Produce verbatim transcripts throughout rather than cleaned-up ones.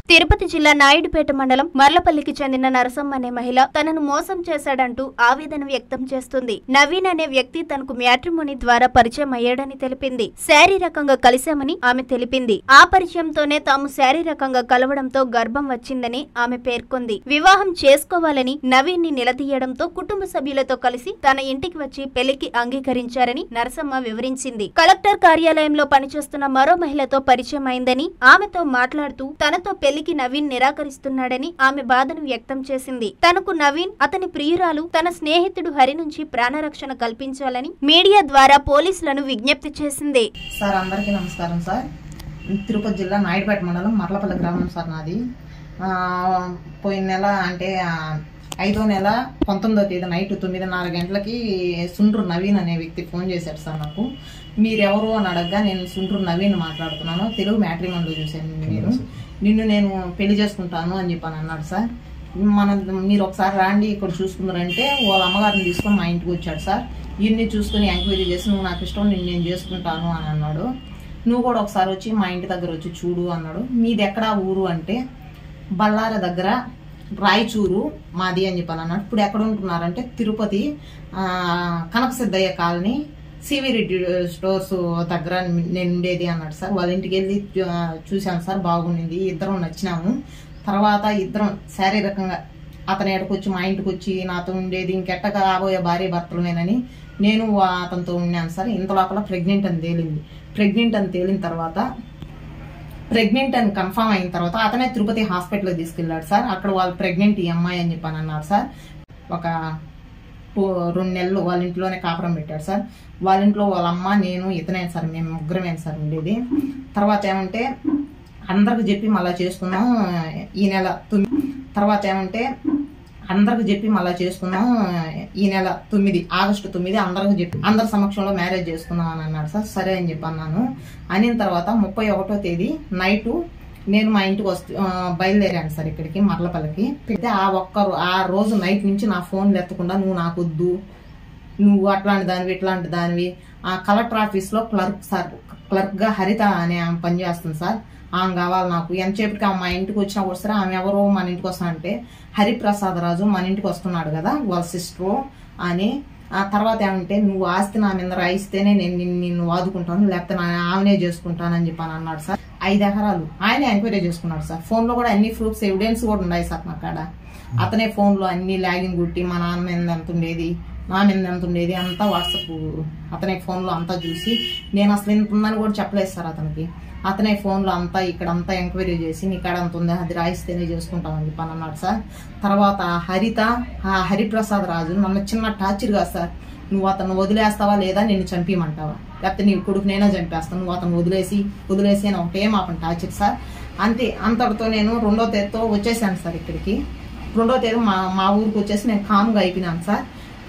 తిరుపతి జిల్లా నాయుడుపేట మండలం మర్లపల్లికి చెందిన నరసమ్మ అనే మహిళ తనను మోసం చేశాడంటూ ఆవేదన వ్యక్తం చేస్తుంది. నవీన్ అనే వ్యక్తి తనకు మ్యాట్రిమోనీ ద్వారా పరిచయం అయ్యాడని తెలిపింది. శారీరకంగా కలిశామని ఆమె తెలిపింది. ఆ పరిచయంతోనే తాము శారీరకంగా కలవడంతో గర్భం వచ్చిందని ఆమె పేర్కొంది. వివాహం చేసుకోవాలని నవీన్ ని నిలదీయడంతో కుటుంబ సభ్యులతో కలిసి తన ఇంటికి వచ్చి పెళ్లికి అంగీకరించారని నరసమ్మ వివరించింది. కలెక్టర్ కార్యాలయంలో పనిచేస్తున్న మరో మహిళతో పరిచయం అయిందని, ఆమెతో మాట్లాడుతూ తనతో పెళ్లి నవీన్ నిరాకరిస్తున్నాడని ఆమె బాధను వ్యక్తం చేసింది. తనకు నవీన్ అతని ప్రియురాలు తన స్నేహితుడు హరి నుంచి ప్రాణరక్షణ కల్పించాలని మీడియా ద్వారా పోలీసులను విజ్ఞప్తి చేసింది. సార్ అందరికీ నమస్కారం సార్. తిరుపతి జిల్లా నాయుడుపేట మండలం మర్లపల్లి గ్రామం సార్ నాది. పోయిన నెల అంటే ఐదో నెల పంతొమ్మిదో తేదీ నైట్ తొమ్మిదిన్నర గంటలకి సుండ్రు నవీన్ అనే వ్యక్తి ఫోన్ చేశాడు సార్ నాకు. మీరెవరు అని అడగగా నేను సుండ్రు నవీన్ మాట్లాడుతున్నాను, తెలుగు మ్యాట్రిమోనీలో చూశాను నేను, నిన్ను నేను పెళ్లి చేసుకుంటాను అని చెప్పాను అన్నాడు సార్. మన మీరు ఒకసారి రాండి ఇక్కడ చూసుకున్నారంటే వాళ్ళ అమ్మగారిని తీసుకొని మా ఇంటికి వచ్చాడు సార్. ఇన్ని చూసుకుని ఎంక్వైరీ చేసి నువ్వు నాకు ఇష్టం, నేను నేను చేసుకుంటాను అని అన్నాడు. నువ్వు కూడా ఒకసారి వచ్చి మా ఇంటి దగ్గర వచ్చి చూడు అన్నాడు. మీది ఎక్కడా ఊరు అంటే బళ్ళార దగ్గర రాయచూరు మాది అని చెప్పాను అన్నాడు. ఇప్పుడు ఎక్కడ ఉంటున్నారంటే Tirupati Kanakasiddaiah colony CV Reddy stores దగ్గర నేను ఉండేది అన్నాడు సార్. వాళ్ళ ఇంటికి వెళ్ళి చూశాను సార్, బాగుండింది, ఇద్దరం నచ్చినాము. తర్వాత ఇద్దరం శారీరకంగా అతని ఎడకు వచ్చి మా ఇంటికి వచ్చి నాతో ఉండేది, ఇంకెట్ట కాబోయే భార్య భర్తలునేనని నేను అతనితో ఉన్నాను సార్. ఇంత లోపల ప్రెగ్నెంట్ అని తేలింది. ప్రెగ్నెంట్ అని తేలిన తర్వాత ప్రెగ్నెంట్ అని కన్ఫర్మ్ అయిన తర్వాత అతనే తిరుపతి హాస్పిటల్కి తీసుకెళ్ళాడు సార్. అక్కడ వాళ్ళు ప్రెగ్నెంట్ ఈ అమ్మాయి అని చెప్పని అన్నారు సార్. ఒక రెండు నెలలు వాళ్ళ ఇంట్లోనే కాపురం పెట్టాడు సార్. వాళ్ళ ఇంట్లో వాళ్ళ అమ్మ, నేను, ఇతనే సార్, మేము ముగ్గురమే సార్ ఉండేది. తర్వాత ఏమంటే అందరికి చెప్పి మళ్ళీ చేసుకున్నాం ఈ నెల తొమ్మిది తర్వాత ఏమంటే అందరికి చెప్పి మళ్ళీ చేసుకున్నాం ఈ నెల తొమ్మిది ఆగస్టు తొమ్మిది అందరికి చెప్పి అందరి సమక్షంలో మ్యారేజ్ చేసుకున్నాం అని అన్నాడు సార్. సరే అని చెప్పి అన్నాను. అనిన తర్వాత ముప్పై ఒకటో తేదీ నైటు నేను మా ఇంటికి వస్తూ బయలుదేరాను సార్ ఇక్కడికి మర్లపల్లికి. అయితే ఆ ఒక్కరు ఆ రోజు నైట్ నుంచి నా ఫోన్లు ఎత్తకుండా నువ్వు నాకు వద్దు, నువ్వు అట్లాంటి దానివి ఇట్లాంటి దానివి, ఆ కలెక్టర్ ఆఫీస్లో క్లర్క్ సార్ క్లర్క్గా హరిత అనే ఆమె పనిచేస్తుంది సార్. ఆమె కావాలి నాకు. ఎంతసేపటికి ఆమె మా ఇంటికి వచ్చినా కూడా సరే ఆమె ఎవరో మన ఇంటికి వస్తా అంటే హరిప్రసాద్ రాజు మన ఇంటికి వస్తున్నాడు కదా వాళ్ళ సిస్టరు అని. ఆ తర్వాత ఏమంటే నువ్వు ఆస్తి నా మీద రాయిస్తేనే నేను నిన్ను వాదుకుంటాను, లేకపోతే ఆమెనే చేసుకుంటానని చెప్పాను అన్నాడు సార్. ఐదు ఎకరాలు ఆయన ఎంక్వైరీ చేసుకున్నాడు సార్. ఫోన్లో కూడా అన్ని ప్రూఫ్స్ ఎవిడెన్స్ కూడా ఉన్నాయి సార్ నా కాడ. అతనే ఫోన్లో అన్ని లాగిన్ కొట్టి మా నాన్న మీద ఎంత ఉండేది, నా మీద ఎంత ఉండేది అంతా వాట్సాప్ అతనే ఫోన్లో అంతా చూసి నేను అసలు ఎంత ఉందని కూడా చెప్పలేదు సార్ అతనికి. అతనే ఫోన్లో అంతా ఇక్కడ అంతా ఎంక్వైరీ చేసి నీ కాడ అంత ఉంది, అది రాయిస్తేనే చేసుకుంటామని చెప్పని అన్నాడు సార్. తర్వాత హరిత ఆ హరిప్రసాద్ రాజు నన్ను చిన్న టార్చర్ కాదు సార్, నువ్వు అతను వదిలేస్తావా లేదా నిన్ను చంపేయమంటావా, లేకపోతే నీ కొడుకు నేనే చంపేస్తాను, నువ్వు అతను వదిలేసి వదిలేసి అని ఒకటే మాపం టార్చర్ సార్. అంతే. అంతటితో నేను రెండో తేదీతో వచ్చేసాను సార్ ఇక్కడికి. రెండో తేదీ మా మా ఊరికి వచ్చేసి నేను కామ్గా అయిపోయినాను సార్.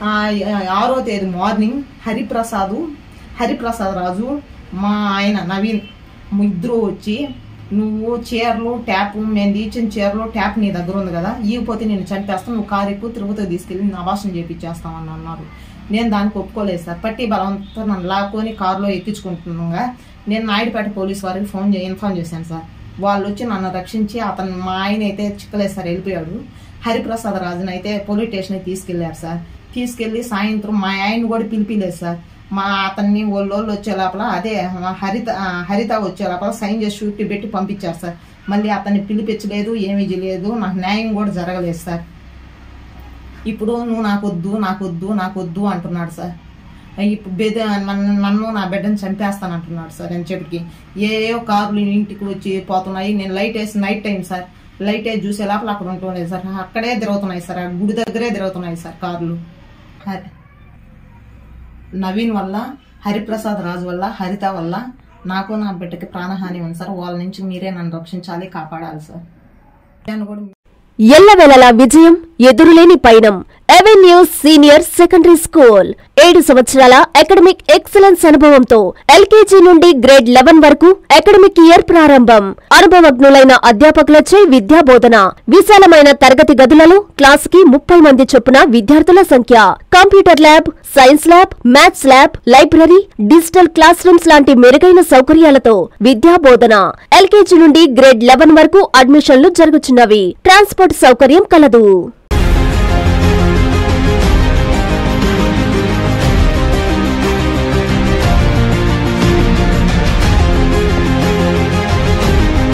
ఆరో తేదీ మార్నింగ్ హరిప్రసాద్ హరిప్రసాద్ రాజు మా ఆయన నవీన్ ఇద్దరు వచ్చి నువ్వు చీరలు ట్యాప్ మేము తీర్చిన చీరలు ట్యాప్ నీ దగ్గర ఉంది కదా, ఈగిపోతే నేను చంపేస్తాను, నువ్వు కారు ఎక్కువ తిరుపతికి తీసుకెళ్ళి నేను అభాషణ చేపించేస్తామని అన్నారు. నేను దానికి ఒప్పుకోలేదు సార్. పట్టి బలవంతో నన్ను లాక్కొని కారులో ఎక్కించుకుంటున్నాగా నేను నాయుడుపేట పోలీసు వారికి ఫోన్ ఇన్ఫార్మ్ చేశాను సార్. వాళ్ళు వచ్చి నన్ను రక్షించి అతను మా ఆయన అయితే చిక్కలేదు సార్, వెళ్ళిపోయాడు. హరిప్రసాద్ రాజుని అయితే పోలీస్ స్టేషన్కి తీసుకెళ్లారు సార్. తీసుకెళ్లి సాయంత్రం మా ఆయన కూడా పిలిపిలేదు సార్. మా అతన్ని వాళ్ళోళ్ళు వచ్చే లోపల అదే హరిత హరిత వచ్చే లోపల సైన్ చేసి షూట్ పెట్టి పంపించారు సార్. మళ్ళీ అతన్ని పిలిపించలేదు, ఏమీ చేయలేదు, నాకు న్యాయం కూడా జరగలేదు సార్. ఇప్పుడు నువ్వు నాకు వద్దు నాకు వద్దు నాకు వద్దు అంటున్నాడు సార్. ఇప్పుడు బెద నన్ను నన్ను నా బిడ్డను చంపేస్తాను అంటున్నాడు సార్. అని చెప్పి ఏ కార్లు ఇంటికి వచ్చి పోతున్నాయి. నేను లైట్ వేసి నైట్ టైం సార్, లైట్ వేసి చూసే లోపల అక్కడ ఉంటున్నాయి సార్. అక్కడే తిరుగుతున్నాయి సార్, ఆ గుడి దగ్గరే తిరుగుతున్నాయి సార్ కార్లు. నవీన్ వల్ల, హరిప్రసాద్ రాజు వల్ల, హరిత వల్ల నాకు నా బిడ్డకి ప్రాణహాని ఉంది సార్. వాళ్ళ నుంచి మీరే నన్ను రక్షించాలి, కాపాడాలి సార్. ఎల్లవేళలా విజయం, ఎదురులేని పయనం. ఎవెన్యూ సీనియర్ సెకండరీ స్కూల్ ఏడు సంవత్సరాల అకాడమిక్ ఎక్సలెన్స్ అనుభవంతో ఎల్కేజీ నుండి గ్రేడ్ లెవెన్ వరకు అకాడమిక్ ఇయర్ ప్రారంభం. అనుభవజ్ఞులైన అధ్యాపకులచే విద్యా బోధన. విశాలమైన తరగతి గదులలో క్లాస్ కి ముప్పై మంది చొప్పున విద్యార్థుల సంఖ్య. Computer lab, science lab, maths lab, library, digital classrooms లాంటి మెరుగైన సౌకర్యాలతో విద్యా బోధన. ఎల్కేజీ నుండి గ్రేడ్ లెవెన్ వరకు అడ్మిషన్లు జరుగుతున్నవి. ట్రాన్స్పోర్ట్ సౌకర్యం కలదు.